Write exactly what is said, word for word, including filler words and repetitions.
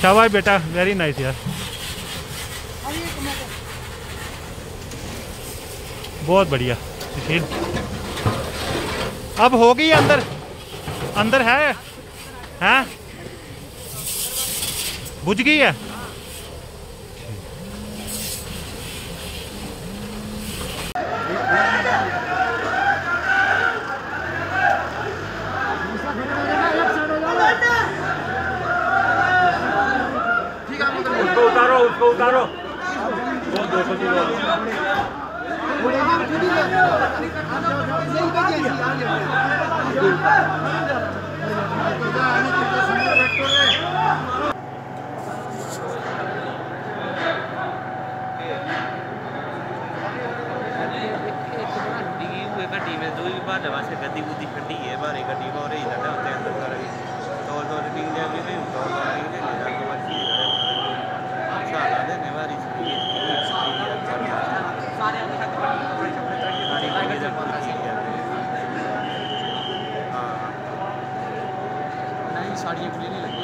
शाबाश बेटा, very nice यार, बहुत बढ़िया। सुशील अब हो गई अंदर, अंदर है हैं, बुझ गई है। उसको उतारो, उसको उतारो। गड्डी गुद्दी खड्डी है बारे गड्डी हो रही है अंदर सारा तो तो रिंग ले भी नहीं तो रिंग ले ले जाके मच्छी सारा देने वाली चीज सारे अंदर तक बड़ी कपड़े तरह गाड़ी लगी जब हां नहीं साड़ी खुली नहीं लगी